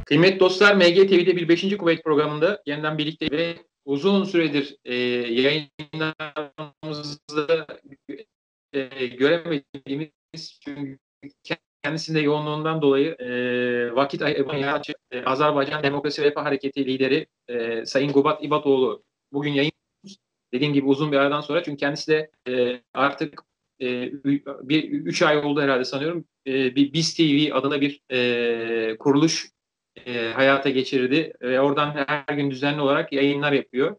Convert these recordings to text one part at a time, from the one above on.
Kıymetli dostlar, MGTV'de bir 5. Kuvvet programında yeniden birlikte ve uzun süredir yayınlarımızda göremediğimiz, çünkü kendisinde yoğunluğundan dolayı vakit ayırmayan Azerbaycan Demokrasi ve Refah Hareketi lideri Sayın Gubat İbatoğlu bugün yayın, dediğim gibi uzun bir aradan sonra, çünkü kendisi de artık 3 ay oldu herhalde sanıyorum, bir BİS TV adına bir kuruluş hayata geçirdi ve oradan her gün düzenli olarak yayınlar yapıyor.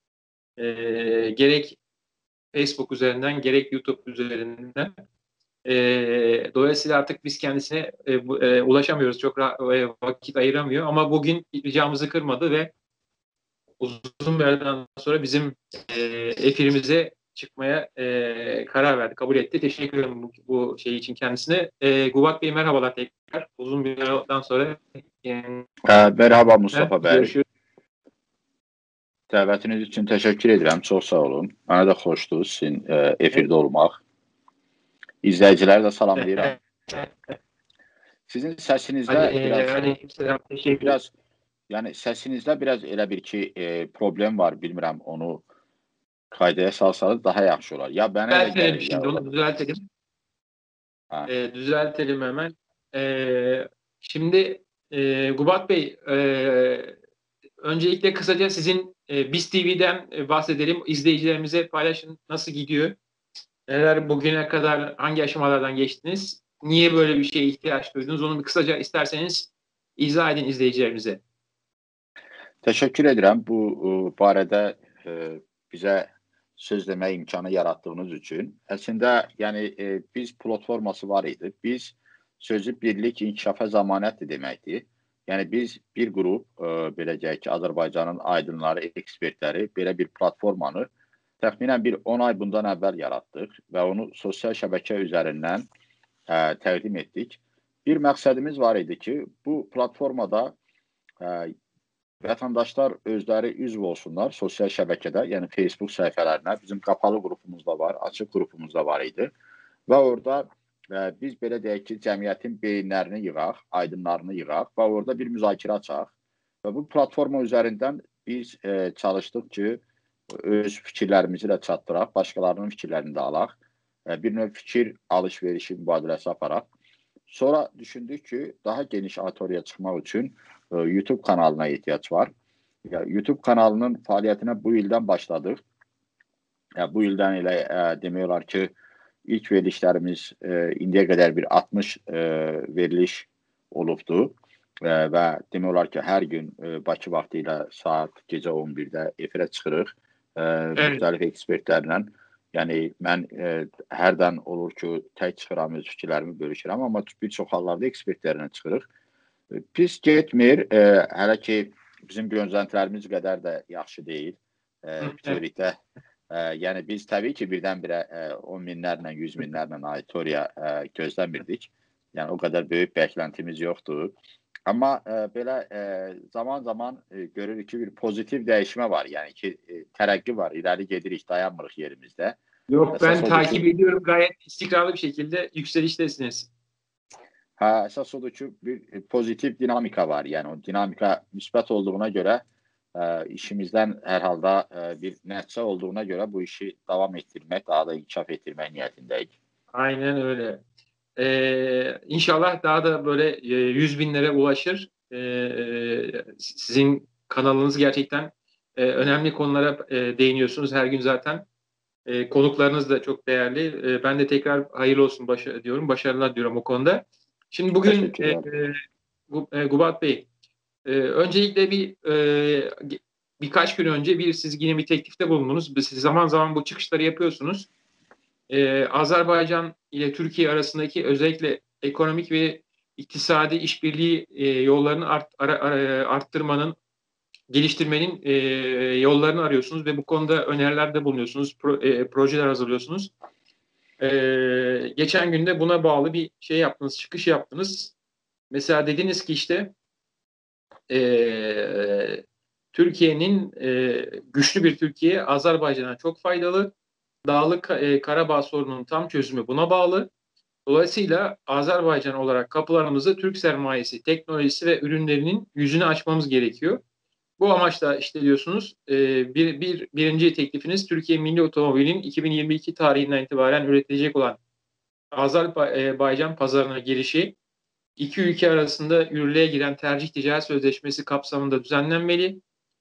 Gerek Facebook üzerinden gerek YouTube üzerinden. Dolayısıyla artık biz kendisine ulaşamıyoruz. Çok vakit ayıramıyor ama bugün ricamızı kırmadı ve uzun bir aradan sonra bizim efirimize çıkmaya karar verdi, kabul etti. Teşekkür ederim bu şey için kendisine. Gubat Bey, merhabalar tekrar. Uzun bir aradan sonra merhaba Mustafa Bey. Görüşürüz. Dəvətiniz üçün təşəkkür edirəm. Çox sağ olun. Mənə də xoşdur sizin efirdə olmaq. İzləyiciləri də salamlayıram. Sizin səsinizdə biraz elə bir ki problem var. Bilmirəm, onu qaydaya salsanız daha yaxşı olar. Ya bana düzeltelim şimdi, onu düzeltelim. Düzeltelim hemen. Şimdi Gubat Bey, öncelikle kısaca sizin BİS TV'den bahsedelim. İzleyicilerimize paylaşın, nasıl gidiyor? Neler bugüne kadar, hangi aşamalardan geçtiniz? Niye böyle bir şeye ihtiyaç duydunuz? Onu bir kısaca isterseniz izah edin izleyicilerimize. Təşəkkür edirəm bu barədə bizə söz demək imkanı yarattığınız üçün. Əslində, yəni biz platforması var idi. Biz sözü birlik inkişafa zəmanətdir deməkdir. Yəni biz bir qrup, belə deyək ki, Azərbaycanın aydınları, ekspertləri belə bir platformanı təxminən bir 10 ay bundan əvvəl yaratdıq və onu sosial şəbəkə üzərindən təqdim etdik. Bir məqsədimiz var idi ki, bu platformada vətəndaşlar özləri üzv olsunlar sosial şəbəkədə, yəni Facebook səhifələrinə. Bizim qapalı qrupumuz da var, açıq qrupumuz da var idi. Və orada biz belə deyək ki, cəmiyyətin beyinlərini yığaq, aydınlarını yığaq və orada bir müzakirə açaq. Və bu platforma üzərindən biz çalışdıq ki, öz fikirlərimizi də çatdıraq, başqalarının fikirlərini də alaq. Bir növ fikir alış-verişi mübadiləsi aparaq. Sonra düşündük ki, daha geniş auditoriyaya çıxmaq üçün YouTube kanalına ehtiyac var. YouTube kanalının fəaliyyətinə bu ildən başladıq. Bu ildən elə demək olar ki, ilk verilişlərimiz indiyə qədər bir 60 veriliş olubdur və demək olar ki, hər gün Bakı vaxtı ilə saat gecə 11-də efirə çıxırıq müxtəlif ekspertlərlə. Yəni mən hərdən olur ki, tək çıxıram, öz fikirlərimi bölüşürəm, amma bir çox hallarda ekspertlərlə çıxırıq. Pis getmir, hələ ki bizim gözləntilərimiz qədər də yaxşı deyil bütövlükdə. Yəni biz təbii ki, birdən-birə 10 minlərlə, 100 minlərlə auditoriya gözləmirdik. Yəni o qədər böyük bəklentimiz yoxdur. Amma belə zaman-zaman görürük ki, bir pozitiv dəyişmə var. Yəni ki, tərəqqi var, irəli gedirik, dayanmırıq yerimizdə. Yok, ben takip ediyorum, gayet istikrarlı bir şekilde yükseliştesiniz. Əsas odur ki, bir pozitiv dinamika var. Yəni o dinamika müsbət olduğuna görə işimizdən hər halda bir nəticə olduğuna görə bu işi davam etdirmək, daha da inkişaf etdirmək niyyətindəyik. Aynen öyle. İnşallah daha da böyle 100 binlere ulaşır. Sizin kanalınız gerçekten önemli konulara değiniyorsunuz her gün zaten. Konuklarınız da çok değerli. Ben de tekrar hayırlı olsun diyorum. Başarılar diyorum o konuda. Şimdi bugün Gubat Bey, öncelikle birkaç gün önce siz yine bir teklifte bulundunuz. Siz zaman zaman bu çıkışları yapıyorsunuz. Azerbaycan ile Türkiye arasındaki özellikle ekonomik ve iktisadi işbirliği yollarını arttırmanın, geliştirmenin yollarını arıyorsunuz ve bu konuda önerilerde bulunuyorsunuz, projeler hazırlıyorsunuz. Geçen günde buna bağlı bir şey yaptınız, çıkış yaptınız. Mesela dediniz ki işte Türkiye'nin güçlü bir Türkiye Azerbaycan'a çok faydalı. Dağlık Karabağ sorununun tam çözümü buna bağlı. Dolayısıyla Azerbaycan olarak kapılarımızı Türk sermayesi, teknolojisi ve ürünlerinin yüzünü açmamız gerekiyor. Bu amaçla işte diyorsunuz birinci teklifiniz Türkiye Milli Otomobil'in 2022 tarihinden itibaren üretilecek olan Azerbaycan pazarına girişi iki ülke arasında yürürlüğe giren tercih ticaret sözleşmesi kapsamında düzenlenmeli.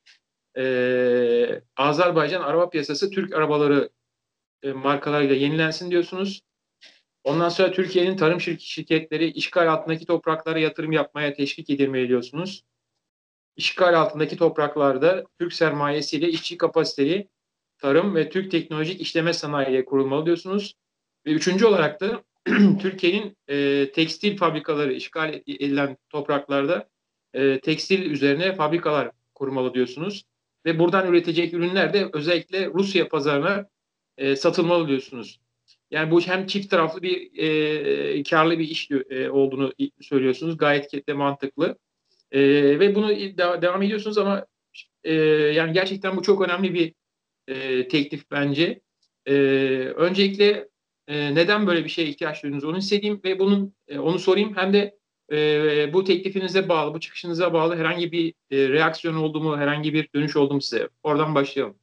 Azerbaycan araba piyasası Türk arabaları markalarıyla yenilensin diyorsunuz. Ondan sonra Türkiye'nin tarım şirketleri işgal altındaki topraklara yatırım yapmaya teşvik edilmeli diyorsunuz. İşgal altındaki topraklarda Türk sermayesiyle işçi kapasiteli tarım ve Türk teknolojik işleme sanayiyle kurulmalı diyorsunuz. Ve üçüncü olarak da Türkiye'nin tekstil fabrikaları işgal edilen topraklarda tekstil üzerine fabrikalar kurmalı diyorsunuz. Ve buradan üretecek ürünler de özellikle Rusya pazarına satılmalı diyorsunuz. Yani bu hem çift taraflı bir karlı bir iş olduğunu söylüyorsunuz. Gayet de mantıklı. Ve bunu devam ediyorsunuz ama yani gerçekten bu çok önemli bir teklif bence. E, Öncelikle neden böyle bir şeye ihtiyaç duydunuz onu hissedeyim ve onu sorayım. Hem de bu teklifinize bağlı, bu çıkışınıza bağlı herhangi bir reaksiyon oldu mu, herhangi bir dönüş oldu mu size? Oradan başlayalım.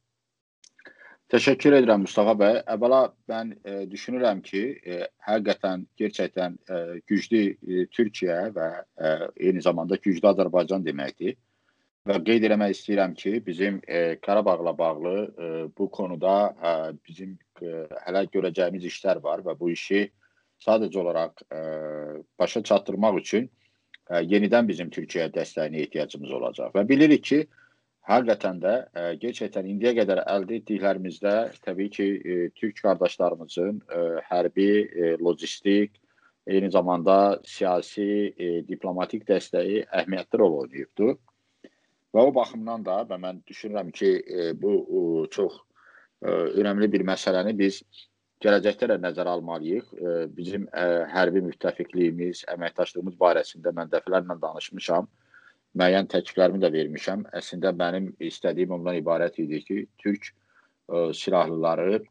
Teşekkür edirəm Mustafa bəy. Əvvəla mən düşünürəm ki, həqiqətən, gerçəkdən güclü Türkiyə və eyni zamanda güclü Azərbaycan deməkdir. Və qeyd eləmək istəyirəm ki, bizim Qarabağla bağlı bu konuda bizim hələ görəcəyimiz işlər var və bu işi sadəcə olaraq başa çatdırmaq üçün yenidən bizim Türkiyəyə dəstəyinə ehtiyacımız olacaq. Və bilirik ki, həqiqətən də gerçəkdən indiyə qədər əldə etdiklərimizdə təbii ki, Türk qardaşlarımızın hərbi, lojistik, eyni zamanda siyasi, diplomatik dəstəyi əhəmiyyətli rol oynayıbdır. Və o baxımdan da və mən düşünürəm ki, bu çox önəmli bir məsələni biz gələcəkdə də nəzərə almalıyıq. Bizim hərbi müttəfiqliyimiz, əməkdaşlığımız barəsində mən dəfələrlə danışmışam. Müəyyən təkliflərimi də vermişəm. Əslində mənim istədiyim ondan ibarət idi ki, Türk silahlıları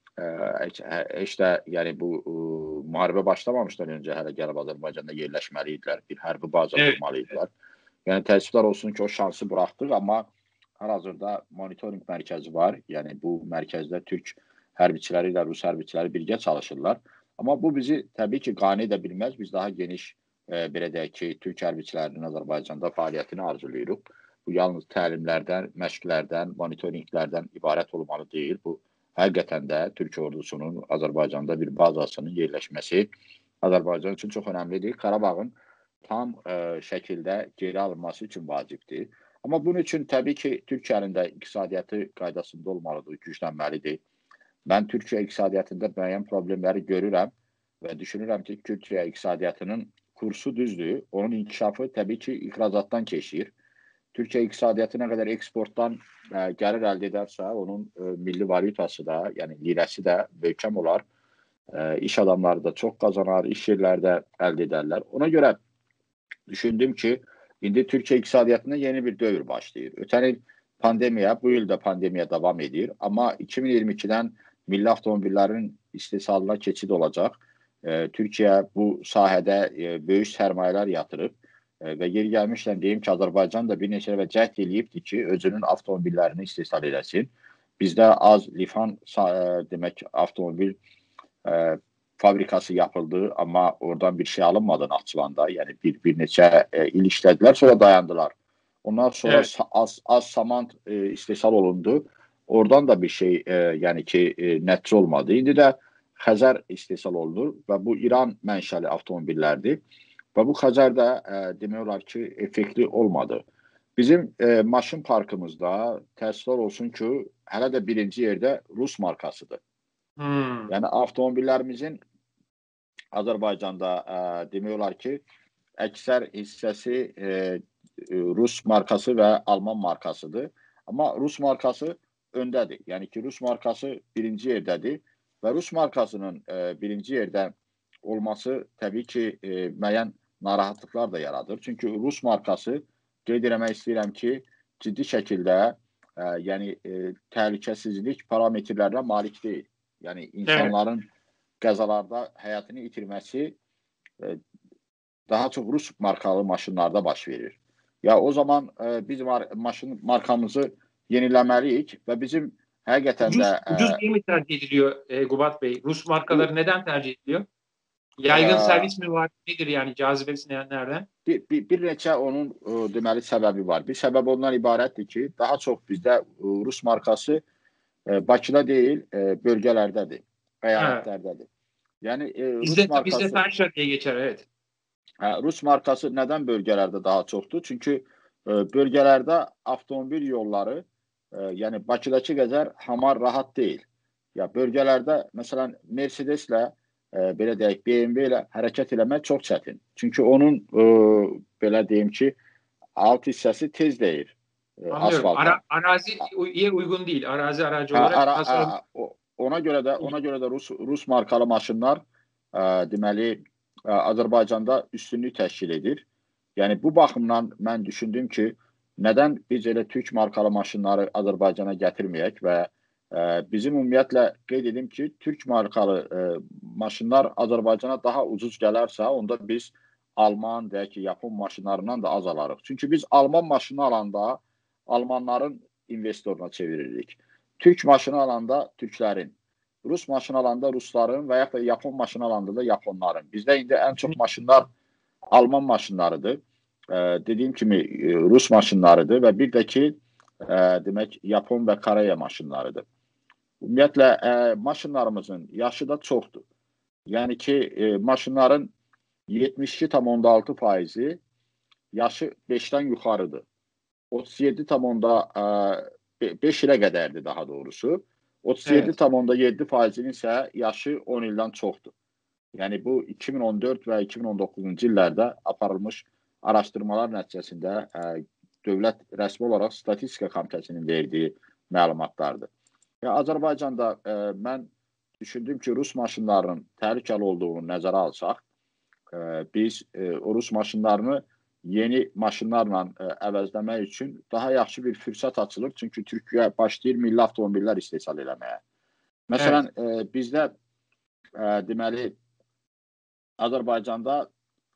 heç də yəni bu müharibə başlamamışdan öncə hələ gəlib Azərbaycanda yerləşməli idilər. Bir hərbi baza qurmalı idilər. Yəni təəssüflər olsun ki, o şansı buraxdıq, amma hal-hazırda monitorinq mərkəzi var. Yəni bu mərkəzdə Türk hərbiçiləri ilə Rus hərbiçiləri birgə çalışırlar. Amma bu bizi təbii ki, qane edə bilməz. Biz daha geniş belə deyək ki, Türk hərbiçilərinin Azərbaycanda fəaliyyətini arzulayırıq. Bu yalnız təlimlərdən, məşqlərdən, monitorinqlərdən ibarət olmalı deyil. Bu həqiqətən də Türk ordusunun Azərbaycanda bir bazasının yerləşməsi Azərbaycan üçün çox önəmlidir. Qarabağın tam şəkildə geri alınması üçün vacibdir. Amma bunun üçün təbii ki, Türkiyənin də iqtisadiyyatı qaydasında olmalıdır, güclənməlidir. Mən Türkiyə iqtisadiyyatında müəyyən problemləri görürəm və düşünürəm ki, Türkiyə iqtisadiyyatının kursu düzdür. Onun inkişafı təbii ki, ixracatdan keçir. Türkiyə iqtisadiyyatı nə qədər eksportdan gəlir əldə edərsə, onun milli valyutası da, yəni lirəsi də möhkəm olar. İş adamları da çox qazanar, iş yerləri də əldə edərlər. Ona görə düşündüm ki, indi Türkiyə iqtisadiyyatında yeni bir dövr başlayır. Ötən il pandemiya, bu il də pandemiya davam edir. Amma 2022-dən milli avtomobillərin istehsalına keçid olacaq. Türkiyə bu sahədə böyük sərmayələr yatırıb və yeri gəlmişdən deyim ki, Azərbaycan da bir neçə dəfə cəhd eləyibdir ki, özünün avtomobillərini istehsal eləsin. Bizdə az lifan demək avtomobil fabrikası yapıldı, amma oradan bir şey alınmadı Naxçıvanda. Yəni bir neçə il işlədilər, sonra dayandılar. Ondan sonra evet, az saman istehsal olundu. Oradan da bir şey yəni ki nəticə olmadı. İndi də Xəzər istehsal olunur və bu İran mənşəli avtomobillərdir. Və bu Xəzər də demək olar ki, effektli olmadı. Bizim maşın parkımızda təəssüflər olsun ki, hələ də birinci yerdə Rus markasıdır. Yəni avtomobillərimizin Azərbaycanda demək olar ki, əksər hissəsi Rus markası və Alman markasıdır. Amma Rus markası öndədir. Yəni ki, Rus markası birinci yerdədir və Rus markasının birinci yerdə olması təbii ki, müəyyən narahatlıqlar da yaradır. Çünki Rus markası, qeyd eləmək istəyirəm ki, ciddi şəkildə yəni təhlükəsizlik parametrlərinə malik deyil. Yəni insanların qəzalarda həyatını itirməsi daha çox Rus markalı maşınlarda baş verir. Ya o zaman biz maşın markamızı yeniləməliyik və bizim həqiqətən də ucuz değil mi tercih ediliyor Gubat Bey? Rus markaları neden tercih ediliyor? Yaygın servis mi var? Nedir yani cazibesi nereden? Bir neçə onun deməli səbəbi var. Bir səbəb ondan ibarətdir ki, daha çox bizdə Rus markası Bakıda deyil, bölgələrdədir, əyalətlərdədir. Yəni Rus markası bizde Ferşat diye geçer, evet. Rus markası nədən bölgələrdə daha çoxdur? Çünki bölgələrdə avtomobil yolları, yəni Bakıdakı qədər hamar rahat deyil. Ya bölgələrdə məsələn Mercedeslə belə deyək, BMW ilə hərəkət eləmək çox çətin. Çünki onun belə deyim ki, alt hissəsi tez deyir. Anlıyorum. Araziye uygun değil. Arazi aracı olarak ona görə də Rus markalı maşınlar deməli Azərbaycanda üstünlük təşkil edir. Yəni bu baxımdan mən düşündüm ki, nədən biz elə türk markalı maşınları Azərbaycana gətirməyək və bizim ümumiyyətlə qeyd edim ki, türk markalı maşınlar Azərbaycana daha ucuz gələrsə, onda biz Alman, deyək ki, Yapon maşınlarından da az alarıq. Çünki biz Alman maşını alanda Almanların investoruna çeviririk. Türk maşını alanda Türklərin, Rus maşını alanda Rusların və ya da Yapon maşını alanda da Yaponların. Bizdə indi ən çox maşınlar Alman maşınlarıdır. Dediyim kimi Rus maşınlarıdır və bir də ki, demək, Yapon və Koreya maşınlarıdır. Ümumiyyətlə, maşınlarımızın yaşı da çoxdur. Yəni ki, maşınların 72,6% yaşı 5-dən yuxarıdır. 37,5 ilə qədərdir daha doğrusu. 37,7%-nin isə yaşı 10 ildən çoxdur. Yəni bu 2014 və 2019-cu illərdə aparılmış araşdırmalar nəticəsində dövlət rəsmi olaraq Statistika Komitəsinin verdiyi məlumatlardır. Azərbaycanda mən düşündüm ki, Rus maşınlarının təhlükəli olduğunu nəzərə alsaq, biz o Rus maşınlarını yeni maşınlarla əvəzləmək üçün daha yaxşı bir fürsət açılır. Çünki Türkiyə başlayır milli avtomobillər istehsal eləməyə. Məsələn, bizdə deməli Azərbaycanda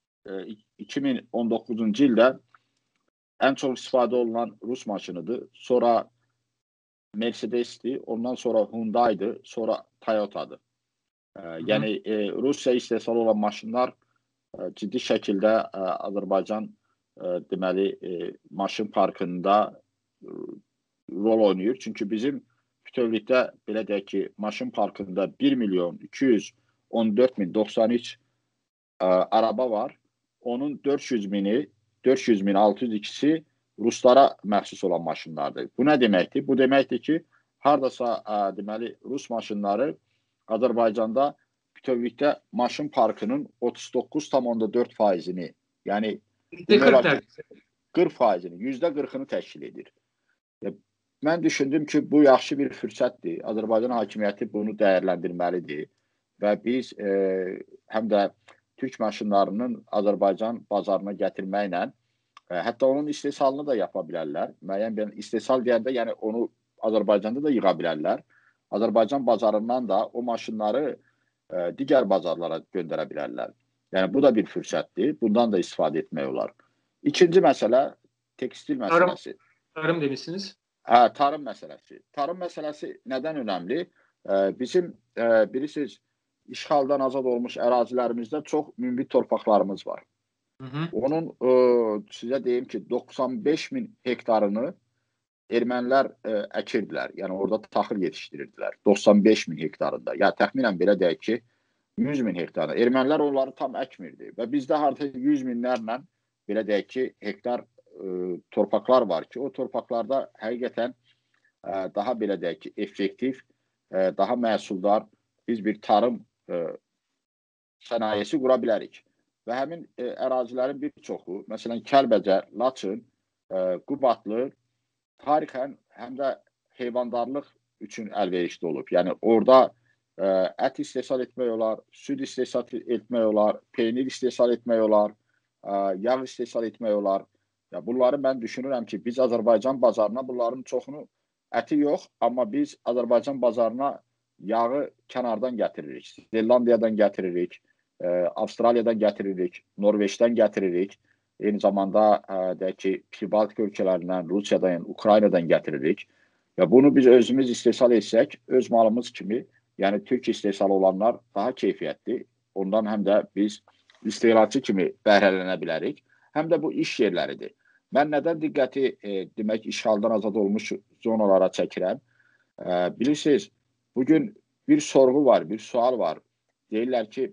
2019-cu ildə ən çox istifadə olunan Rus maşınıdır. Sonra Mercedes'dir, ondan sonra Hyundai'dir, sonra Toyota'dır. Yəni Rusiya istehsal olan maşınlar ciddi şəkildə Azərbaycan deməli maşın parkında rol oynayır. Çünki bizim bütövlükdə belə deyək ki, maşın parkında 1.214.093 araba var. Onun 400.602-si Ruslara məxsus olan maşınlardır. Bu nə deməkdir? Bu deməkdir ki, hardasa deməli Rus maşınları Azərbaycanda bütövlükdə maşın parkının 39,4%-ni, yəni %40%-ni, %40'ını təşkil edir. Mən düşündüm ki, bu yaxşı bir fürsətdir. Azərbaycan hakimiyyəti bunu dəyərləndirməlidir və biz həm də Türk maşınlarının Azərbaycan bazarına gətirməklə hətta onun istehsalını da yapa bilərlər. Müəyyən istehsal deyəndə, yəni onu Azərbaycanda da yığa bilərlər. Azərbaycan bazarından da o maşınları digər bazarlara göndərə bilərlər. Yəni bu da bir fürsətdir. Bundan da istifadə etmək olar. İkinci məsələ tekstil məsələsi. Tarım demişsiniz. Tarım məsələsi. Tarım məsələsi nədən önəmli? Bizim bilirsiniz, işğaldan azad olmuş ərazilərimizdə çox münbit torpaqlarımız var. Onun sizə deyim ki, 95.000 hektarını ermənilər əkirdilər. Yəni orada taxıl yetişdirirdilər. 95.000 hektarında. Ya təxminən belə deyək ki, 100.000 hektarında. Ermənilər onları tam əkmirdi. Və bizdə artıq 100.000-lərlə belə deyək ki, hektar torpaqlar var ki, o torpaqlarda həqiqətən daha belə deyək ki, effektiv, daha məhsuldar biz bir tarım sənayesi qura bilərik. Və həmin ərazilərin bir çoxu, məsələn, Kəlbəcər, Laçın, Qubadlı tarixən həm də heyvandarlıq üçün əlverişli olub. Yəni orada ət istehsal etmək olar, süd istehsal etmək olar, peynir istehsal etmək olar, yağ istehsal etmək olar. Bunları mən düşünürəm ki, biz Azərbaycan bazarına bunların çoxunu əti yox, amma biz Azərbaycan bazarına yağı kənardan gətiririk. Zelandiyadan gətiririk, Avstraliyadan gətiririk, Norveçdən gətiririk. Eyni zamanda deyək ki, Pribaltika ölkələrindən, Rusiyadan, Ukraynadan gətiririk. Və bunu biz özümüz istehsal etsək, öz malımız kimi, yəni Türk istehsalı olanlar daha keyfiyyətli. Ondan həm də biz istehlakçı kimi bəhrələnə bilərik. Həm də bu iş yerləridir. Mən nədən diqqəti demək işğaldan azad olmuş zonalara çəkirəm? Bilirsiniz, bugün bir sorğu var, bir sual var. Deyirlər ki,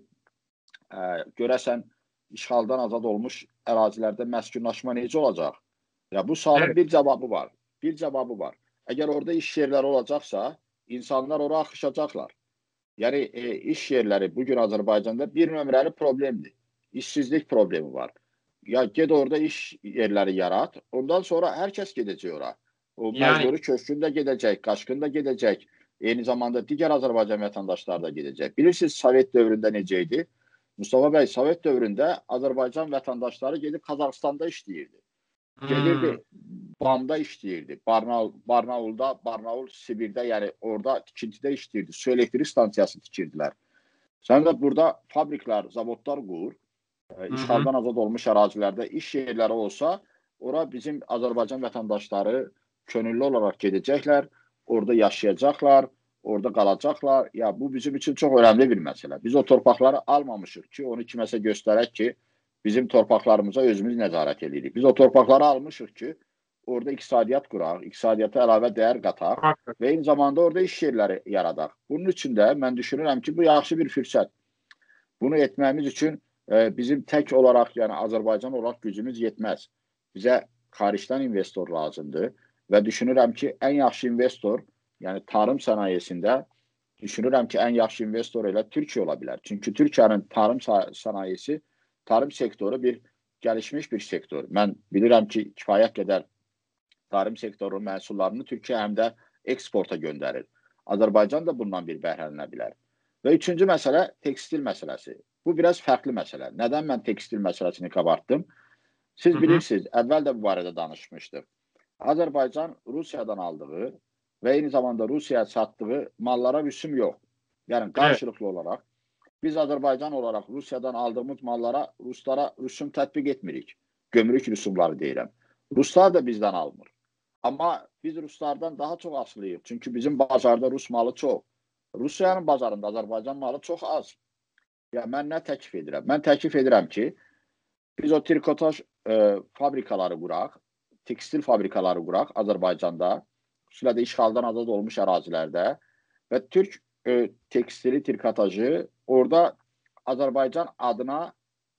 görəsən işğaldan azad olmuş ərazilərdə məskunlaşma necə olacaq? Ya bu sualın bir cavabı var. Bir cavabı var. Əgər orada iş yerləri olacaqsa, insanlar ora axışacaqlar. Yəni iş yerləri bugün Azərbaycanda bir nömrəli problemdir. İşsizlik problemi var. Ya ged orada iş yerləri yarat, ondan sonra hər kəs gedəcək ora. O məcburi köçkün də gedəcək, qaçqın da gedəcək. Eyni zamanda digər Azərbaycan vətəndaşları da gedəcək. Bilirsiniz, Sovet dövründə necə idi? Mustafa bəy, Sovet dövründə Azərbaycan vətəndaşları gedib Qazaxıstanda işləyirdi. Gedirdi, Bamda işləyirdi. Barnaulda, Barnaul Sibirdə, yəni orada tikintidə işləyirdi. Su elektrik stansiyası tikirdilər. Sən də burada fabriklər, zavodlar qur, işğaldan azad olmuş ərazilərdə iş yerləri olsa, ora bizim Azərbaycan vətəndaşları könüllü olaraq gedəcəklər, orada yaşayacaqlar, orada qalacaqlar. Ya bu bizim üçün çox önəmli bir məsələ. Biz o torpaqları almamışıq ki, onu kiməsə göstərək ki, bizim torpaqlarımıza özümüz nəzarət edirik. Biz o torpaqları almışıq ki, orada iqtisadiyyat quraq, iqtisadiyyata əlavə dəyər qataq və eyni zamanda orada iş yerləri yaradaq. Bunun üçün də mən düşünürəm ki, bu yaxşı bir fürsət. Bunu etməyimiz üçün bizim tək olaraq, yəni Azərbaycan olaraq gücümüz yetməz. Bizə xaricdən investor lazımdır və düşünürəm ki, ən yaxşı investor, yəni tarım sənayesində düşünürəm ki, ən yaxşı investor elə Türkiyə ola bilər. Çünki Türkiyənin tarım sənayesi, tarım sektoru bir gəlişmiş bir sektor. Mən bilirəm ki, kifayət qədər tarım sektorunun məhsullarını Türkiyə həm də eksporta göndərir. Azərbaycan da bundan bir bəhrələnə bilər. Və üçüncü məsələ tekstil məsələsi. Bu biraz fərqli məsələ. Nədən mən tekstil məsələsini qabartdım? Siz bilirsiniz, əvvəl də bu barədə danışmışdıq. Azərbaycan Rusiyadan aldığı və eyni zamanda Rusiyaya satdığı mallara rüsum yox. Yəni qarşılıqlı olaraq biz Azərbaycan olaraq Rusiyadan aldığımız mallara Ruslara rüsum tətbiq etmirik. Gömrük rüsumları deyirəm. Ruslar da bizdən almır. Amma biz Ruslardan daha çox asılıyıq. Çünki bizim bazarda Rus malı çox. Rusiyanın bazarında Azərbaycan malı çox az. Ya mən nə təklif edirəm? Mən təklif edirəm ki, biz o trikotaj fabrikaları quraq, tekstil fabrikaları quraq Azərbaycanda, xüsusilə də işğaldan azad olmuş ərazilərdə və Türk tekstili, trikotajı orada Azərbaycan adına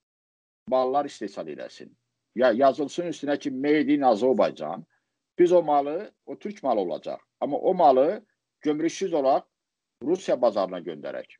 mallar istehsal eləsin. Ya yazılsın üstünə ki, Made in Azərbaycan. Biz o malı, o Türk malı olacaq. Amma o malı gömrüksüz olaraq Rusiya bazarına göndərək.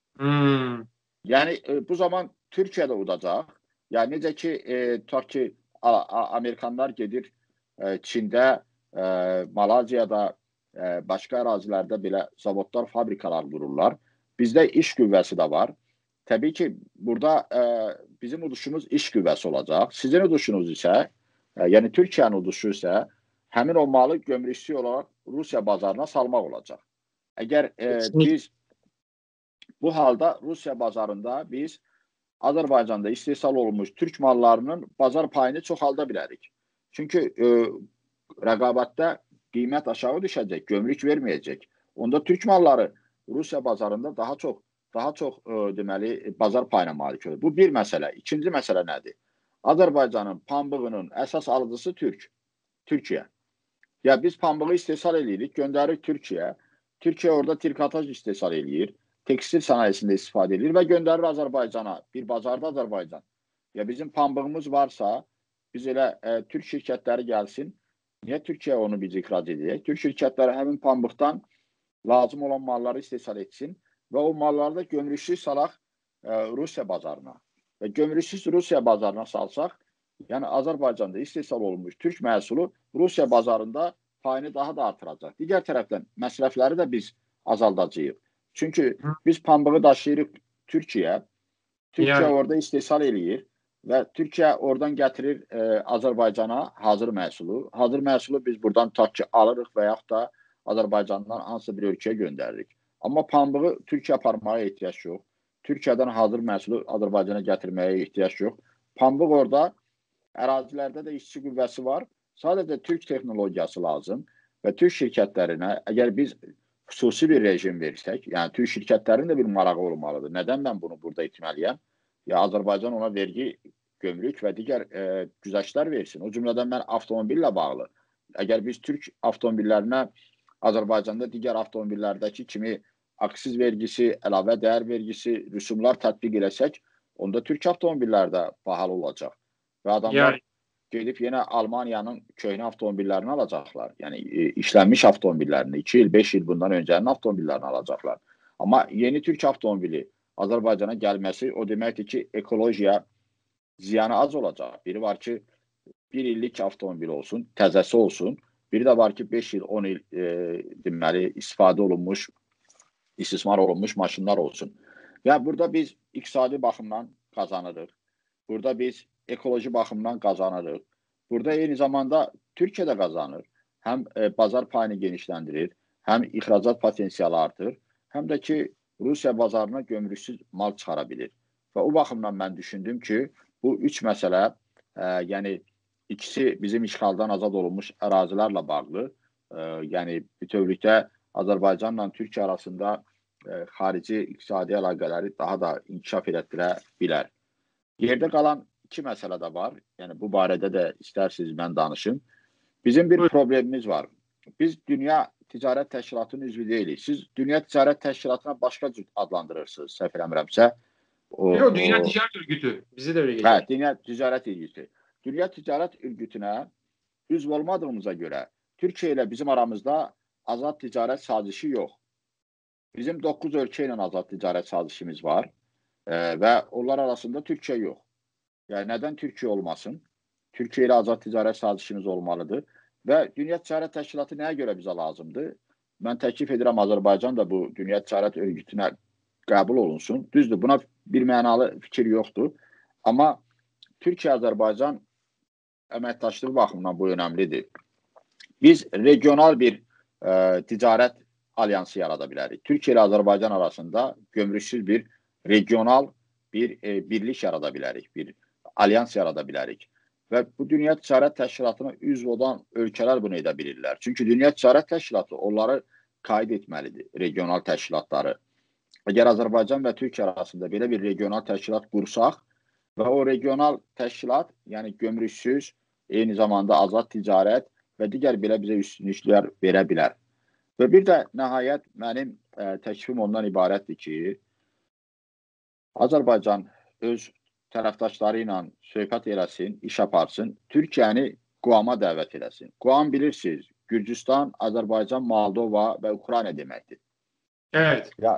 Yəni bu zaman Türkiyə də udacaq. Yəni necə ki, tutaq ki, Amerikanlar gedir Çində, Malayziyada, başqa ərazilərdə belə zavodlar, fabrikalar qururlar. Bizdə iş qüvvəsi də var. Təbii ki, burada bizim uduşumuz iş qüvvəsi olacaq. Sizin uduşunuz isə, yəni Türkiyənin uduşu isə həmin o malı gömrüksüz olaraq Rusiya bazarına salmaq olacaq. Əgər biz bu halda Rusiya bazarında biz Azərbaycanda istehsal olunmuş Türk mallarının bazar payını çoxalda bilərik. Çünki rəqabətdə qiymət aşağı düşəcək, gömrük verməyəcək. Onda Türk malları Rusiya bazarında daha çox deməli bazar payına malik olur. Bu bir məsələ. İkinci məsələ nədir? Azərbaycanın pambığının əsas alıcısı Türkiyə. Ya biz pambığı istehsal edirik, göndəririk Türkiyə. Türkiyə orada trikotaj istehsal edir, tekstil sənayesində istifadə edir və göndərir Azərbaycana. Bir bazarda Azərbaycan. Ya bizim pambığımız varsa, biz elə Türk şirkətləri gəlsin. Niyə Türkiyə onu biz ixrac edək? Türk şirkətləri həmin pambıqdan lazım olan malları istehsal etsin və o malları da gömrüksüz salaq Rusiya bazarına. Və gömrüksüz Rusiya bazarına salsaq, yəni Azərbaycanda istehsal olunmuş Türk məhsulu Rusiya bazarında payını daha da artıracaq. Digər tərəfdən məsrəfləri də biz azaldacağıq. Çünki biz pambığı daşıyırıq Türkiyə. Türkiyə orada istehsal eləyir və Türkiyə oradan gətirir Azərbaycana hazır məhsulu. Hazır məhsulu biz buradan tutaq ki, alırıq və yaxud da Azərbaycandan hansısa bir ölkəyə göndəririk. Amma pambığı Türkiyə aparmağa ehtiyac yox. Türkiyədən hazır məhsulu Azərbaycana gətirməyə ehtiyac yox. Pambıq orada, ərazilərdə də işçi qüvvəsi var. Sadəcə Türk texnologiyası lazım və Türk şirkətlərinə əgər biz xüsusi bir rejim versək, yəni Türk şirkətlərinin də bir marağı olmalıdır. Nədən mən bunu burada etməliyəm? Ya Azərbaycan ona vergi, gömrük və digər güzəştlər versin. O cümlədən mən avtomobillə bağlı. Əgər biz Türk avtomobillərinə Azərbaycanda digər avtomobillərdəki kimi aksiz vergisi, əlavə dəyər vergisi, rüsumlar tətbiq eləsək, onda Türk avtomobilləri də bahalı olacaq. Və adamlar gedib yenə Almaniyanın köhnə avtomobillərini alacaqlar. Yəni işlənmiş avtomobillərini, 2 il, 5 il bundan öncənin avtomobillərini alacaqlar. Amma yeni Türk avtomobili Azərbaycana gəlməsi o deməkdir ki, ekolojiya ziyanı az olacaq. Biri var ki, 1 illik avtomobil olsun, təzəsi olsun. Biri də var ki, 5 il, 10 il deməli, istifadə olunmuş, istismar olunmuş maşınlar olsun. Yəni, burada biz iqtisadi baxımdan qazanırıq. Burada biz ekoloji baxımdan qazanırıq. Burada eyni zamanda Türkiyə də qazanır. Həm bazar payını genişləndirir, həm ixracat potensialı artır, həm də ki, Rusiya bazarına gömrüksüz mal çıxara bilir. Və o baxımdan mən düşündüm ki, bu üç məsələ, yəni ikisi bizim işğaldan azad olunmuş ərazilərlə bağlı, yəni bütövlükdə Azərbaycanla Türkiyə arasında xarici iqtisadi əlaqələri daha da inkişaf etdirə bilər. Yerdə qalan iki məsələ də var. Yəni bu barədə də istərsiniz mən danışım. Bizim bir problemimiz var. Biz Dünya Ticarət Təşkilatının üzvü deyilik. Siz Dünya Ticarət Təşkilatına başqa cür adlandırırsınız, səhv eləmirəmsə. Yox, Dünya Ticarət Örgütü. Bizi də öyle geçer. Hə, Dünya Ticarət Örgütü. Dünya Ticarət Örgütünə üzv olmadığımıza görə Türkiyə ilə bizim aramızda azad ticarət sazişi yox. Bizim 9 ölkə ilə azad ticarət sazişimiz var və onlar arasında Türkiyə yox. Yəni, nədən Türkiyə olmasın? Türkiyə ilə azad ticarət sazişimiz olmalıdır və Dünya Ticarət Təşkilatı nəyə görə bizə lazımdır? Mən təklif edirəm Azərbaycan da bu Dünya Ticarət Örgütünə qəbul olunsun. Düzdür, buna bir mənalı fikir yoxdur. Amma Türkiyə-Azərbaycan əməkdaşlığı baxımından bu önəmlidir. Biz regional bir ticarət alyansı yarada bilərik. Türkiyə ilə Azərbaycan arasında gömrüksüz bir regional bir birlik yarada bilərik, bir alyans yarada bilərik. Və bu Dünya Ticarət Təşkilatına üzv olan ölkələr bunu edə bilirlər. Çünki Dünya Ticarət Təşkilatı onları qaid etməlidir, regional təşkilatları. Əgər Azərbaycan və Türkiyə arasında belə bir regional təşkilat qursaq və o regional təşkilat, yəni gömrüksüz, eyni zamanda azad ticarət və digər belə bizə üstünlüklər verə bilər. Və bir də nəhayət mənim təklifim ondan ibarətdir ki, Azərbaycan öz tərəfdaşları ilə söhbət eləsin, iş aparsın, Türkiyəni Quama dəvət eləsin. Quam bilirsiniz, Gürcüstan, Azərbaycan, Moldova və Ukrayna deməkdir. Evet. Ya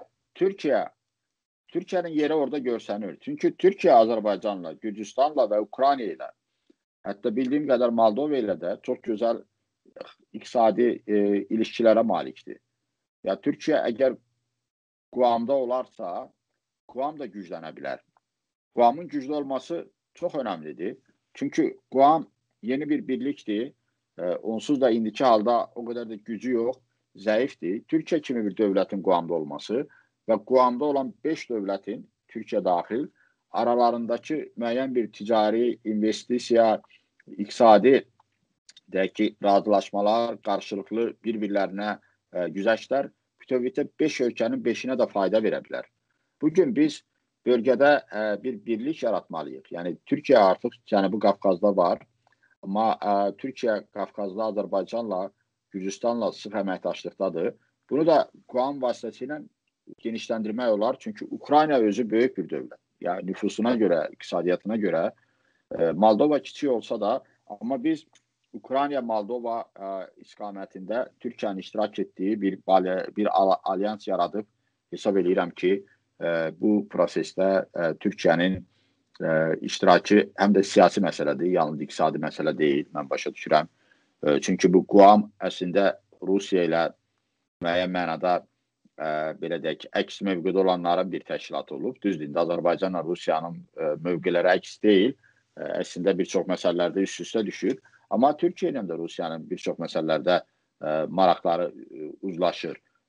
Türkiyənin yeri orada görsənir. Çünki Türkiyə Azərbaycanla, Gürcüstanla və Ukrayna ilə, hətta bildiyim qədər Moldova ilə də çox gözəl iqtisadi ilişkilərə malikdir. Ya Türkiyə əgər Quamda olarsa, Quam da güclənə bilər. Quamın güclü olması çox önəmlidir. Çünki Quam yeni bir birlikdir. Onsuz da indiki halda o qədər də gücü yox, zəifdir. Türkiyə kimi bir dövlətin Quamda olması və Quamda olan 5 dövlətin, Türkiyə daxil, aralarındakı müəyyən bir ticari, investisiya, iqtisadi deyək ki, razılaşmalar, qarşılıqlı bir-birlərinə güzəştlər bütövlükdə 5 ölkənin 5-inə də fayda verə bilər. Bugün biz bölgədə bir birlik yaratmalıyıq. Yəni, Türkiyə artıq Cənubi Qafqazda var. Amma Türkiyə Qafqazda Azərbaycanla, Gürcüstanla sıx əməkdaşlıqdadır. Bunu da Quam vasitəsilə genişləndirmək olar. Çünki Ukrayna özü böyük bir dövlət. Yəni, nüfusuna görə, iqtisadiyyatına görə Moldova kiçik olsa da, amma biz Ukrayna, Moldova istiqamətində Türkiyənin iştirak etdiyi bir alyans yaradıb hesab edirəm ki, bu prosesdə Türkiyənin iştirakı həm də siyasi məsələdir, yalnız iqtisadi məsələ deyil, mən başa düşürəm. Çünki bu Quam əslində Rusiya ilə müəyyən mənada belə deyək ki, əks mövqedə olanların bir təşkilat olub. Düzdür, indi Azərbaycanla Rusiyanın mövqeləri əks deyil, əslində bir çox məsələlərdə üst-üstə düşür. Amma Türkiyə ilə də Rusiyanın bir çox məsələlərdə maraqları uzlaşır.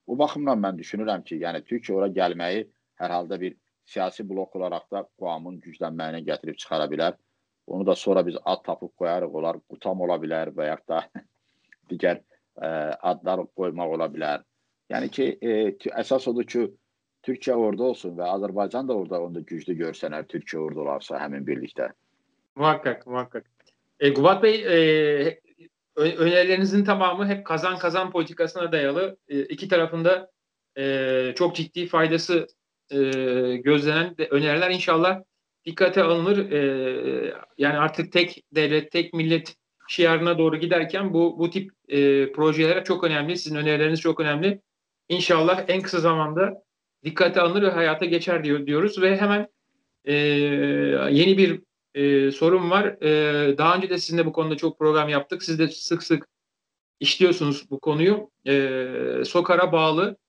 O baxımdan mən düşünürəm ki, yəni Türkiyə ora gəlməyi hər halda bir siyasi blok olaraq da QAM-ın güclənməyinə gətirib çıxara bilər. Onu da sonra biz ad tapıb qoyarıq, onlar qutam ola bilər və yaxud da digər adlar qoymaq ola bilər. Yəni ki, əsas odur ki, Türkiyə orada olsun və Azərbaycan da orada onda güclü görsənər Türkiyə orada olarsa həmin birlikdə. Muhakkak, muhakkak. Kubat Bey, önerilerinizin tamamı hep kazan kazan politikasına dayalı. İki tarafında çok ciddi faydası gözlenen öneriler inşallah dikkate alınır. Yani artık tek devlet, tek millet şiarına doğru giderken bu tip projelere çok önemli. Sizin önerileriniz çok önemli. İnşallah en kısa zamanda dikkate alınır ve hayata geçer diyoruz ve hemen yeni bir sorum var. Daha önce de sizinle bu konuda çok program yaptık. Siz de sık sık işliyorsunuz bu konuyu. SOKAR'a bağlı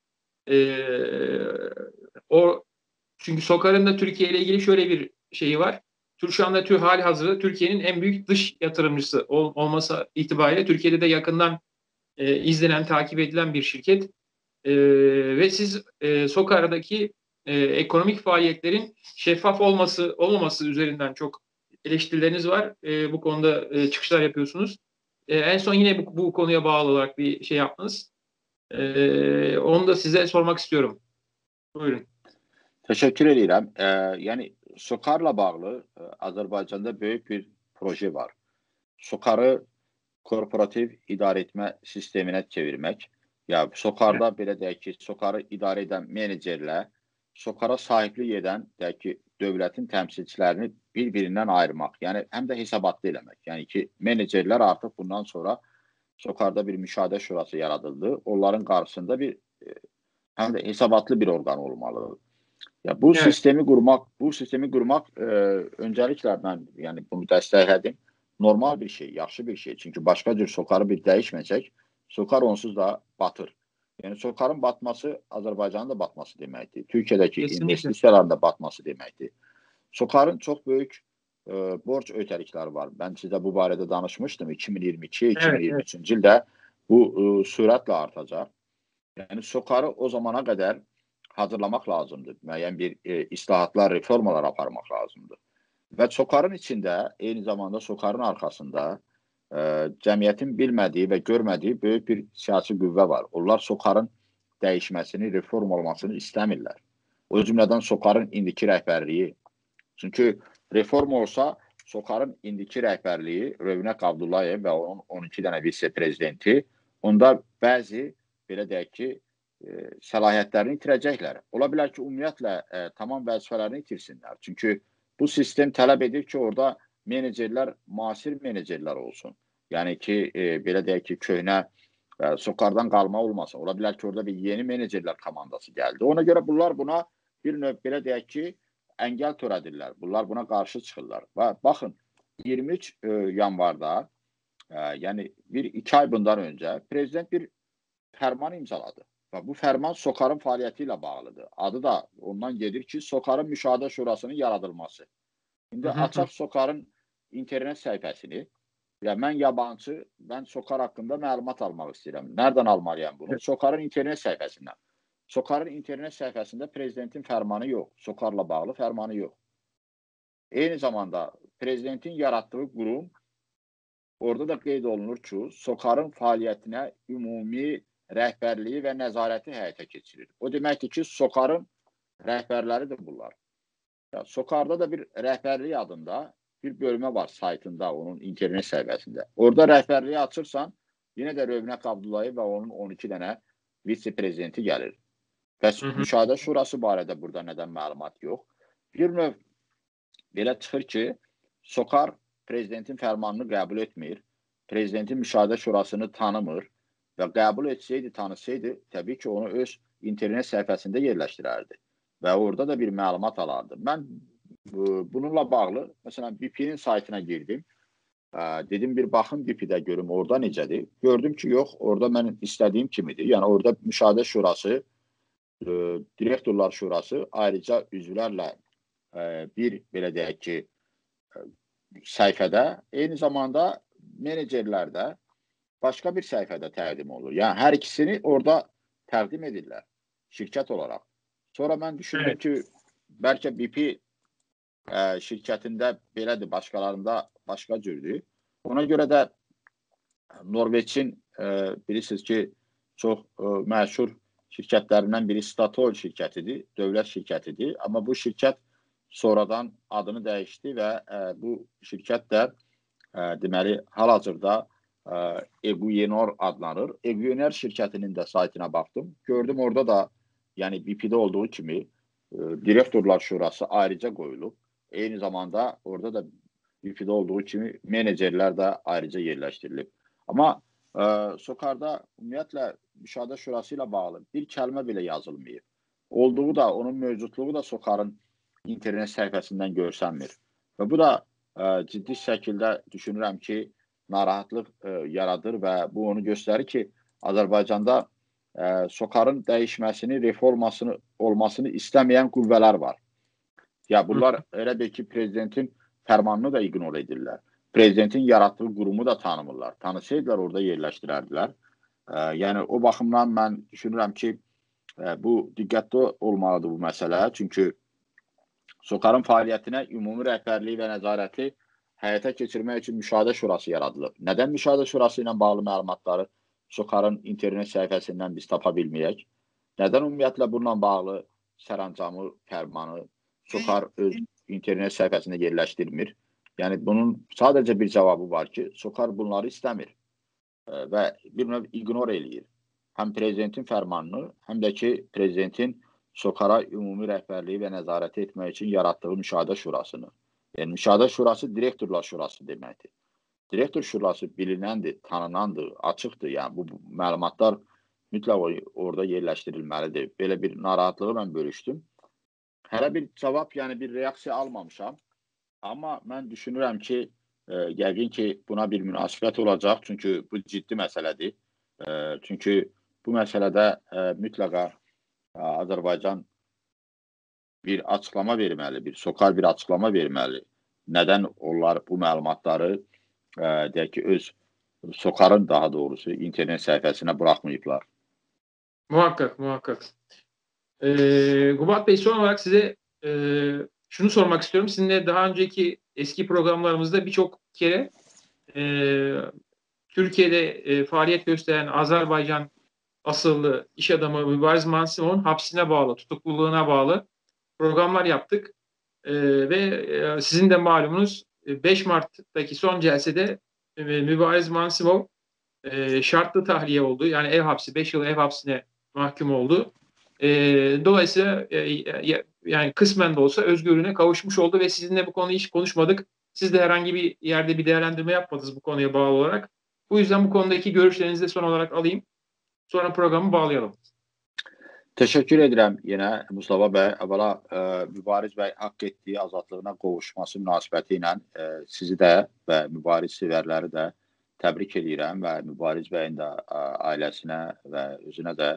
çünkü SOKAR'ın da Türkiye ile ilgili şöyle bir şeyi var. Şu anda halihazırda Türkiye'nin en büyük dış yatırımcısı olması itibariyle Türkiye'de de yakından izlenen, takip edilen bir şirket. Ve siz SOKAR'daki ekonomik faaliyetlerin şeffaf olmaması üzerinden çok eleştirileriniz var. Bu konuda çıkışlar yapıyorsunuz. En son yine bu konuya bağlı olarak bir şey yaptınız. Onu da size sormak istiyorum. Buyurun. Teşekkür edirəm. Yəni SOKAR-la bağlı Azərbaycanda böyük bir proje var. SOKAR-ı korporativ idarə etmə sisteminə çevirmək. Ya SOKAR-da belə deyək ki, SOKAR-ı idarə edən menecerlə SOKAR-a sahiblik edən deyək ki, dövlətin təmsilçilərini bir-birindən ayırmaq. Yəni həm də hesabatlı eləmək. Yəni ki, menecerlər artıq bundan sonra SOKAR-da bir müşahidə şurası yaradıldı. Onların qarşısında bir həm də hesabatlı bir orqan olmalıdır. Ya bu sistemi qurmaq öncəliklə mən yəni bunu dəstəklədim. Normal bir şey, yaxşı bir şey. Çünki başqa cür SOKAR-ı bir dəyişməsək, SOKAR onsuz da batır. Yəni SOKAR-ın batması Azərbaycanın da batması deməkdir. Türkiyədəki investisiyaların da batması deməkdir. SOKAR-ın çox böyük borc ötəlikləri var. Mən sizə bu barədə danışmışdım. 2022-2023-cü ildə bu sürətlə artacaq. Yəni SOKAR-ı o zamana qədər hazırlamaq lazımdır. Müəyyən bir islahatlar, reformalar aparmaq lazımdır. Və SOKAR-ın içində, eyni zamanda SOKAR-ın arxasında cəmiyyətin bilmədiyi və görmədiyi böyük bir siyasi qüvvə var. Onlar SOKAR-ın dəyişməsini, reform olmasını istəmirlər. O cümlədən SOKAR-ın indiki rəhbərliyi. Çünki reform olsa, SOKAR-ın indiki rəhbərliyi Rövnəq Abdullayev və onun 12 dənə vitse-prezidenti, onda bəzi, belə deyək ki, səlahiyyətlərini itirəcəklər. Ola bilər ki, ümumiyyətlə tamam vəzifələrini itirsinlər. Çünki bu sistem tələb edir ki, orada menecerlər, müasir menecerlər olsun. Yəni ki, belə deyək ki, köhnə SOKAR-dan qalma olmasın. Ola bilər ki, orada bir yeni menecerlər komandası gəldi. Ona görə bunlar buna bir növ, belə deyək ki, əngəl törədirlər. Bunlar buna qarşı çıxırlar. Və baxın, 23 yanvarda, yəni 1-2 ay bundan öncə prezident bir fərman imzaladı. Və bu fərman SOKAR-ın fəaliyyəti ilə bağlıdır. Adı da ondan gedir ki, SOKAR-ın müşahidə şurasının yaradılması. İndi açaq SOKAR-ın internet səhifəsini və mən yabancı, mən SOKAR haqqında məlumat almaq istəyirəm. Nereden almalıyam bunu? SOKAR-ın internet səhifəsindən. SOKAR-ın internet səhifəsində prezidentin fərmanı yox. SOKAR-la bağlı fərmanı yox. Eyni zamanda prezidentin yaratdığı qurum orada da qeyd olunur ki, SOKAR-ın fəaliyyətinə ümumi rəhbərliyi və nəzarəti həyata keçirir. O deməkdir ki, SOKAR-ın rəhbərləridir bunlar. SOKAR-da da bir rəhbərlik adında bir bölmə var saytında, onun internet səhifəsində. Orada rəhbərliyi açırsan, yenə də Rövnəq Abdullayev və onun 12 dənə vitse-prezidenti gəlir. Bəs müşahidə şurası barədə burada nədən məlumat yox. Bir növ belə çıxır ki, SOKAR prezidentin fərmanını qəbul etmir, prezidentin müşahidə şurasını tanımır və qəbul etsəydi, tanısaydı, təbii ki, onu öz internet səhifəsində yerləşdirərdi və orada da bir məlumat alardı. Mən bununla bağlı, məsələn, BP-nin saytına girdim, dedim bir baxın BP-də görüm, orada necədir? Gördüm ki, yox, orada mən istədiyim kimidir. Yəni, orada müşahidə şurası, direktorlar şurası ayrıca üzvlərlə bir, belə deyək ki, səhifədə, eyni zamanda menecerlər də başqa bir səhifədə təqdim olur. Yəni, hər ikisini orada təqdim edirlər şirkət olaraq. Sonra mən düşündüm Evet. ki, bəlkə BP şirkətində belədir, başqalarında başqa cürdür. Ona görə də Norveçin bilirsiniz ki, çox məşhur şirkətlərindən biri Statoil şirkətidir, dövlət şirkətidir. Amma bu şirkət sonradan adını dəyişdi və bu şirkət də deməli hal-hazırda Equinor adlanır. Equinor şirkətinin də saytına baxdım. Gördüm orada da, yəni BP-də olduğu kimi direktorlar şurası ayrıca qoyulub. Eyni zamanda orada da BP-də olduğu kimi menecerlər də ayrıca yerləşdirilib. Amma SOCAR-da ümumiyyətlə müşahidə şurası ilə bağlı bir kəlmə belə yazılmayıb. Olduğu da, onun mövcudluğu da SOCAR-ın internet səhifəsindən görsənmir. Və bu da ciddi şəkildə düşünürəm ki, narahatlıq yaradır və bu onu göstərir ki, Azərbaycanda SOCAR-ın dəyişməsini, reformasını olmasını istəməyən qüvvələr var. Ya bunlar elə bil ki, prezidentin fərmanını da ignor edirlər. Prezidentin yaratdığı qurumu da tanımırlar. Tanısaydılar orada yerləşdirərdilər. Yəni o baxımdan mən düşünürəm ki, bu diqqətli olmalıdır bu məsələ. Çünki SOCAR-ın fəaliyyətinə ümumi rəhbərliyi və nəzarəti həyata keçirmək üçün müşahidə şurası yaradılıb. Nədən müşahidə şurası ilə bağlı məlumatları SOCAR-ın internet səhifəsindən biz tapa bilməyək? Nədən ümumiyyətlə bununla bağlı sərəncamı, fərmanı SOCAR öz internet səhifəsində yerləşdirmir? Yəni bunun sadəcə bir cavabı var ki, SOCAR bunları istəmir və bir növ ignor eləyir. Həm prezidentin fərmanını, həm də ki, prezidentin SOCAR-a ümumi rəhbərliyi və nəzarət etmək üçün yaratdığı müşahidə şurasını. Yəni müşahidə şurası direktorlar şurası deməkdir. Direktor şurası bilinəndir, tanınandır, açıqdır. Yəni bu məlumatlar mütləq orada yerləşdirilməlidir. Belə bir narahatlığı mən bölüşdüm. Hələ bir cavab, yəni bir reaksiya almamışam. Amma mən düşünürəm ki, yəqin ki, buna bir münasibət olacaq. Çünki bu ciddi məsələdir. Çünki bu məsələdə mütləqa Azərbaycan bir açıqlama verməli, SOCAR bir açıqlama verməli. Nədən onlar bu məlumatları deyək ki, öz SOCAR-ın daha doğrusu internet səhifəsinə buraxmayıblar. Muhakkak, muhakkak. Gubat Bey, son olarak size şunu sormak istiyorum. Sizinle daha önceki eski programlarımızda birçok kere Türkiye'de faaliyet gösteren Azerbaycan asıllı iş adamı Mübariz Mansimov'un hapsine bağlı, tutukluluğuna bağlı programlar yaptık. Ve sizin de malumunuz 5 Mart'taki son celsede Mübariz Mansimov şartlı tahliye oldu. Yani ev hapsi, 5 yıl ev hapsine mahkum oldu. Dolayısıyla yani kısmen de olsa özgürlüğüne kavuşmuş oldu ve sizinle bu konuyu hiç konuşmadık. Siz de herhangi bir yerde bir değerlendirme yapmadınız bu konuya bağlı olarak. Bu yüzden bu konudaki görüşlerinizi de son olarak alayım. Sonra programı bağlayalım. Təşəkkür edirəm yenə Mustafa bəy. Əvvəla Mübariz bəy haqq etdiyi azadlığına qovuşması münasibəti ilə sizi də və Mübariz sevərləri də təbrik edirəm və Mübariz bəyin də ailəsinə və özünə də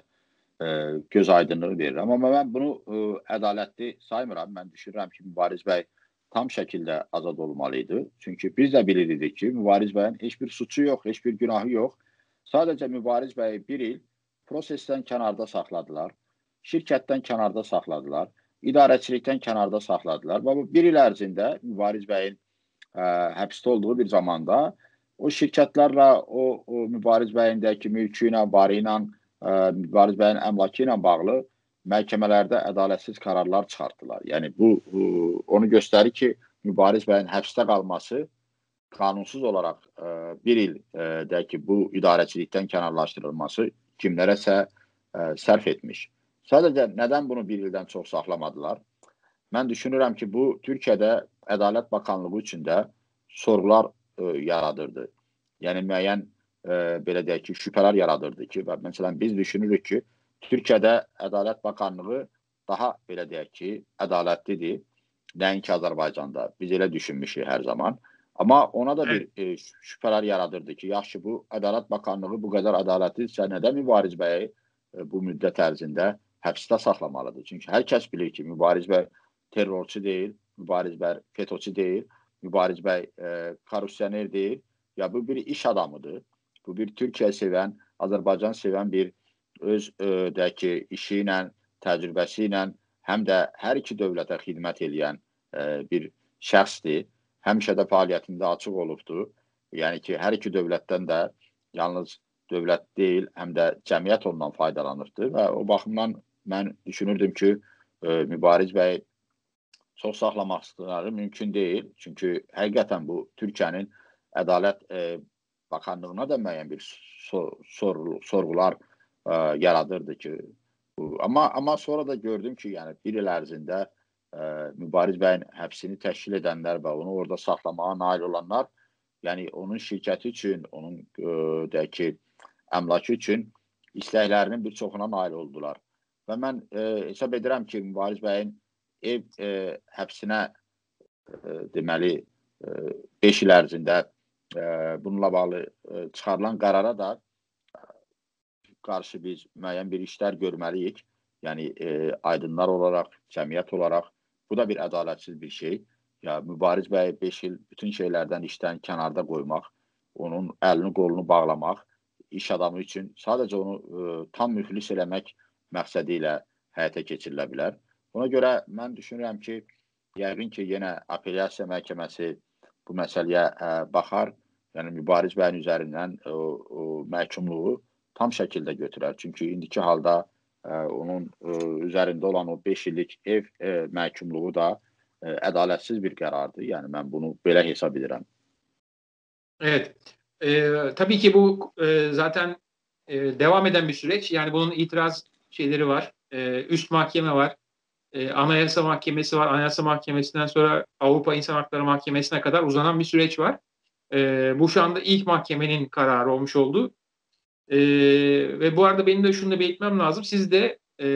göz aydınlığı verirəm. Amma mən bunu ədalətli saymıram. Mən düşünürəm ki, Mübariz bəy tam şəkildə azad olmalıydı. Çünki biz də bilirdik ki, Mübariz bəyin heç bir suçu yox, heç bir günahı yox. Sadəcə Mübariz bəyi bir il prosesdən kənarda saxladılar. Şirkətdən kənarda saxladılar, idarəçilikdən kənarda saxladılar və bu bir il ərzində Mübariz bəyin həbsdə olduğu bir zamanda o şirkətlərlə, o Mübariz bəyindəki mülkü ilə, barı ilə, Mübariz bəyin əmlakı ilə bağlı məhkəmələrdə ədalətsiz qərarlar çıxartdılar. Yəni bu onu göstərir ki, Mübariz bəyin həbsdə qalması qanunsuz olaraq bir il ki, bu idarəçilikdən kənarlaşdırılması kimlərəsə sərf etmiş. Sadəcə nədən bunu bir ildən çox saxlamadılar? Mən düşünürəm ki, bu Türkiyədə Ədalət Bakanlığı üçün də sorğular yaradırdı. Yəni müəyyən belə deyək ki, şübhələr yaradırdı ki, və məsələn biz düşünürük ki, Türkiyədə Ədalət Bakanlığı daha belə deyək ki, ədalətlidir, nəinki Azərbaycanda. Biz elə düşünmüşük hər zaman. Amma ona da bir şübhələr yaradırdı ki, yaxşı bu Ədalət Bakanlığı bu qədər ədalətlidirsə, nədən Mübariz bəyi bu müddət ərzində həbsdə saxlamalıdır? Çünki hər kəs bilir ki, Mübariz bəy terrorçu deyil, Mübariz bəy FETÖ-çü deyil, Mübariz bəy korrupsioner deyil. Ya bu bir iş adamıdır. Bu bir Türkiyə sevən, Azərbaycan sevən bir öz dəki işi ilə, təcrübəsi ilə həm də hər iki dövlətə xidmət edən bir şəxsdir. Həmişə də fəaliyyətində açıq olubdur. Yəni ki, hər iki dövlətdən də yalnız dövlət deyil, həm də cəmiyyət ondan faydalanırdı və o baxımdan mən düşünürdüm ki, Mübariz bəy çox saxlamaq mümkün deyil. Çünki həqiqətən bu Türkiyənin Ədalət Bakanlığına da müəyyən bir sorğular yaradırdı ki, amma sonra da gördüm ki, yəni bir il ərzində Mübariz bəyin həbsini təşkil edənlər və onu orada saxlamağa nail olanlar, yəni onun şirkəti üçün, onun deyək ki, əmlakı üçün istəklərinin bir çoxuna nail oldular. Və mən hesab edirəm ki, Mübariz bəyin ev həbsinə deməli 5 il ərzində bununla bağlı çıxarılan qərara da qarşı biz müəyyən bir işlər görməliyik. Yəni aydınlar olaraq, cəmiyyət olaraq bu da bir ədalətsiz bir şey. Ya Mübariz bəy 5 il bütün şeylərdən işdən kənarda qoymaq, onun əlini qolunu bağlamaq iş adamı üçün sadəcə onu tam müflis eləmək məqsədi ilə həyata keçirilə bilər. Ona görə mən düşünürəm ki, yəqin ki, yenə apellyasiya məhkəməsi bu məsələyə baxar. Yəni Mübariz bəyin üzərindən o məhkumluğu tam şəkildə götürər. Çünki indiki halda onun üzərində olan o 5 illik ev məhkumluğu da ədalətsiz bir qərardır. Yəni mən bunu belə hesab edirəm. Evet. Tabii ki bu zaten devam eden bir süreç. Yani bunun itiraz şeyleri var. Üst mahkeme var. Anayasa Mahkemesi var. Anayasa Mahkemesi'nden sonra Avrupa İnsan Hakları Mahkemesi'ne kadar uzanan bir süreç var. Bu şu anda ilk mahkemenin kararı olmuş oldu. Ve bu arada benim de şunu da belirtmem lazım. Siz de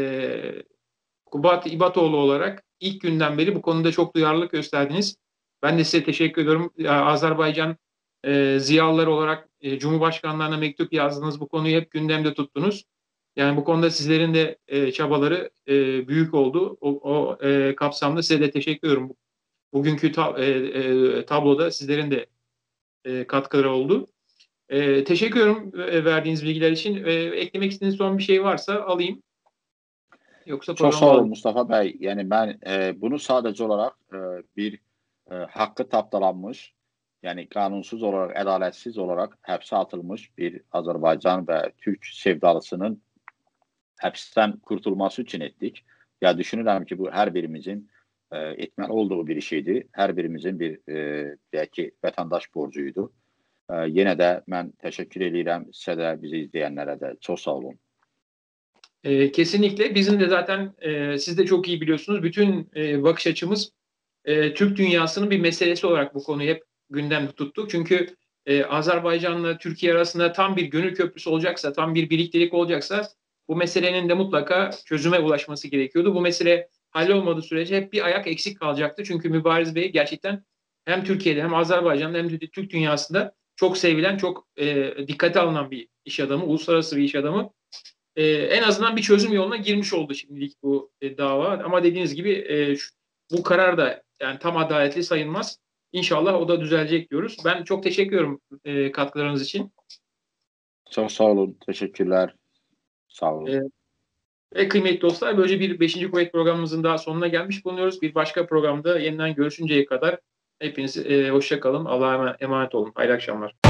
Kubat İbatoğlu olarak ilk günden beri bu konuda çok duyarlılık gösterdiniz. Ben de size teşekkür ediyorum. Azerbaycan ziyalıları olarak Cumhurbaşkanlarına mektup yazdınız. Bu konuyu hep gündemde tuttunuz. Yani bu konuda sizlerin de çabaları büyük oldu. O kapsamda size de teşekkür ediyorum. Bugünkü tabloda sizlerin de katkıları oldu. Teşekkür ederim verdiğiniz bilgiler için. Eklemek istediğiniz son bir şey varsa alayım. Yoksa çok sağ olun Mustafa bəy. Yəni mən bunu sadəcə olaraq bir haqqı tapdalanmış, yəni qanunsuz olaraq, ədalətsiz olaraq həbsə atılmış bir Azərbaycan və Türk sevdalısının həbsdən kurtulması üçün etdik. Ya düşünürəm ki, bu hər birimizin etməli olduğu bir şeydir. Hər birimizin bir deyək ki, vətəndaş borcuydu. Yenə də mən təşəkkür edirəm sizə də, bizi izləyənlərə də. Çok sağ olun. Kesinlikle. Bizim de zaten siz de çok iyi biliyorsunuz. Bütün bakış açımız Türk dünyasının bir meselesi olarak bu konuyu hep gündemde tuttuk. Çünkü Azerbaycan'la Türkiye arasında tam bir gönül köprüsü olacaksa, tam bir birliktelik olacaksa bu meselenin de mutlaka çözüme ulaşması gerekiyordu. Bu mesele hallolmadığı sürece hep bir ayak eksik kalacaktı. Çünkü Mübariz Bey gerçekten hem Türkiye'de hem Azerbaycan'da hem de Türk dünyasında çok sevilen, çok dikkate alınan bir iş adamı, uluslararası bir iş adamı. En azından bir çözüm yoluna girmiş oldu şimdilik bu dava. Ama dediğiniz gibi bu karar da yani tam adaletli sayılmaz. İnşallah o da düzelecek diyoruz. Ben çok teşekkür ediyorum katkılarınız için. Çok sağ olun. Teşekkürler. Sağ olun. Ve kıymetli dostlar, böylece bir 5. Kuvvet programımızın daha sonuna gelmiş bulunuyoruz. Bir başka programda yeniden görüşünceye kadar hepiniz hoşça kalın. Allah'a emanet olun. Hayırlı akşamlar.